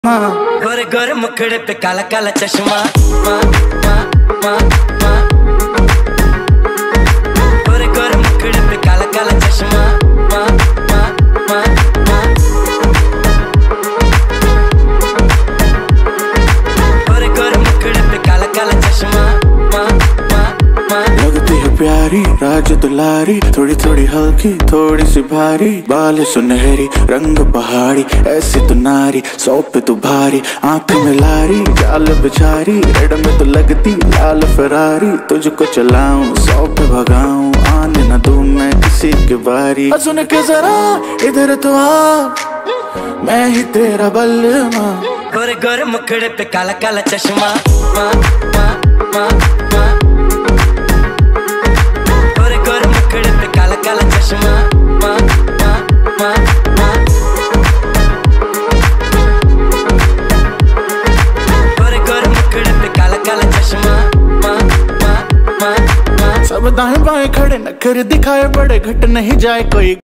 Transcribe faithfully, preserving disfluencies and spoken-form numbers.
गोरे गोरे मुखड़े पे काला काला चश्मा, माँ माँ माँ माँ। गोरे गोरे मुखड़े पे काला काला चश्मा, माँ माँ माँ माँ। गोरे गोरे मुखड़े पे काला काला चश्मा, माँ माँ माँ। लगती है प्यारी राज दुलारी, थोड़ी थोड़ी हल्की थोड़ी सी भारी, बाल सुनहरी रंग पहाड़ी, ऐसी तो नारी सौ पे तो भारी, आंख में लारी जाल बेचारी, रेड में तो लगती लाल फरारी, तुझको चलाऊं सौ पे भगाऊं, आने न दूं मैं किसी की बारी। सुन के जरा इधर तो आ, मैं ही तेरा बल्लमा। गोरे गोरे मुखड़े पे काला काला चश्मा, माँ माँ माँ माँ। गोरे गोरे मुखड़े पे काला काला चश्मा, माँ माँ माँ माँ। गोरे गोरे मुखड़े पे काला काला चश्मा, माँ माँ माँ माँ। सब दाएं बाएं खड़े नखरे दिखाए बड़े, घट नहीं जाए कोई।